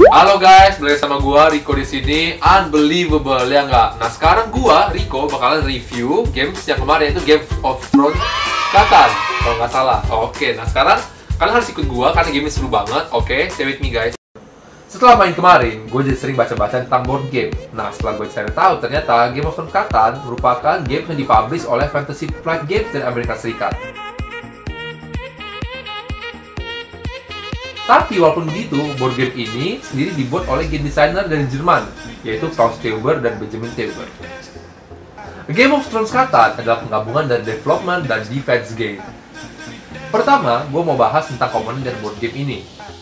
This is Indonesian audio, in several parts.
Halo guys, balik sama gua Rico di sini. Unbelievable ya nggak? Nah sekarang gua Rico bakalan review games yang kemarin, itu Game of Thrones Catan kalau nggak salah. Oke, nah sekarang kalian harus ikut gua karena game ini seru banget. Oke, stay with me guys. Setelah main kemarin, gue jadi sering baca-baca tentang board game. Nah, setelah gue cari tahu, ternyata Game of Thrones Catan merupakan game yang dipublish oleh Fantasy Flight Games dari Amerika Serikat. Tapi walaupun begitu, board game ini sendiri dibuat oleh game designer dari Jerman, yaitu Klaus Teuber dan Benjamin Teuber. Game of Thrones Catan adalah penggabungan dari development dan defense game. Pertama, gue mau bahas tentang komponen dari board game ini.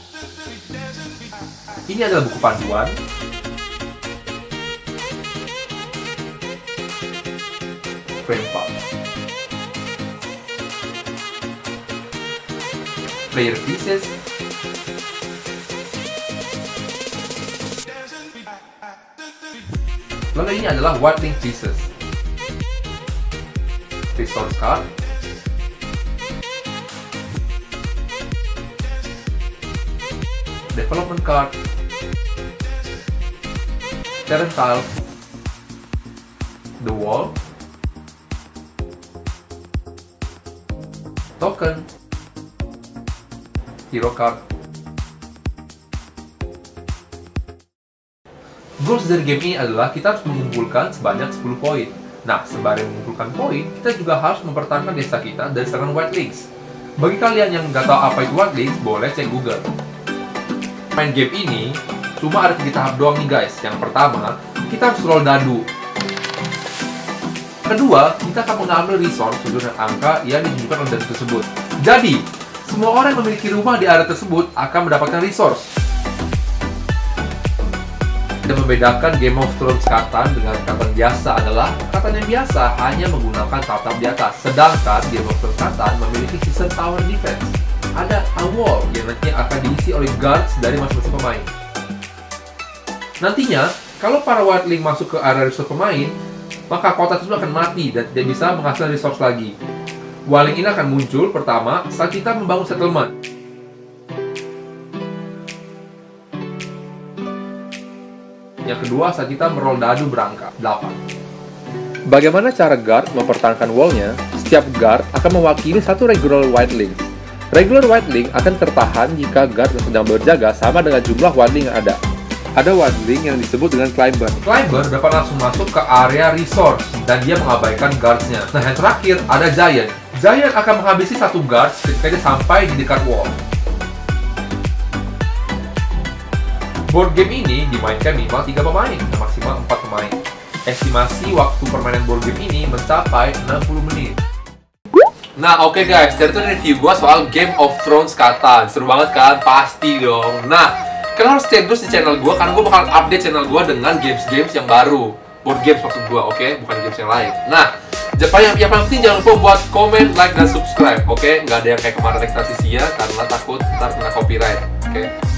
Ini adalah buku panduan, frame part, player pieces, lalu ini adalah whitening pieces, resource card, development card, terrain tile, the wall, token, hero card. Goals dari game ini adalah kita harus mengumpulkan sebanyak 10 poin. Nah, sembari mengumpulkan poin, kita juga harus mempertahankan desa kita dari serangan whitelings. Bagi kalian yang nggak tahu apa itu whitelings, boleh cek Google. Main game ini cuma ada 3 tahap doang nih guys. Yang pertama, kita harus roll dadu. Kedua, kita akan mengambil resource sesuai dengan angka yang ditunjukkan oleh dadu tersebut. Jadi, semua orang yang memiliki rumah di area tersebut akan mendapatkan resource. Dan membedakan Game of Thrones Catan dengan Catan biasa adalah Catan yang biasa hanya menggunakan tahap-tahap di atas, sedangkan Game of Thrones Catan memiliki sistem tower defense. Ada a wall yang nantinya akan diisi oleh guards dari masing-masing pemain. Nantinya, kalau para wildling masuk ke area resource pemain, maka kota tersebut akan mati dan tidak bisa menghasilkan resource lagi. Wildling ini akan muncul pertama saat kita membangun settlement. Yang kedua saat kita meroll dadu berangka 8. Bagaimana cara guard mempertahankan wallnya? Setiap guard akan mewakili satu regular wildling. Regular wildling akan tertahan jika guard yang sedang berjaga sama dengan jumlah wildling yang ada. Ada wildling yang disebut dengan climber. Climber dapat langsung masuk ke area resource dan dia mengabaikan guardsnya. Nah, yang terakhir ada giant. Giant akan menghabisi satu guard ketika dia sampai di dekat wall. Board game ini dimainkan minimal 3 pemain dan maksimal 4 pemain. Estimasi waktu permainan board game ini mencapai 60 menit. Nah, oke guys, dari itu review gue soal Game of Thrones Catan. Seru banget kan? Pasti dong. Nah, kalian harus stay terus di channel gue karena gue bakal update channel gue dengan games-games yang baru. Board games maksud gue, oke? Bukan games yang lain. Nah, yang paling penting jangan lupa buat komen, like, dan subscribe, oke? Nggak ada yang kayak kemarin ekstasisia karena takut ntar kena copyright, oke?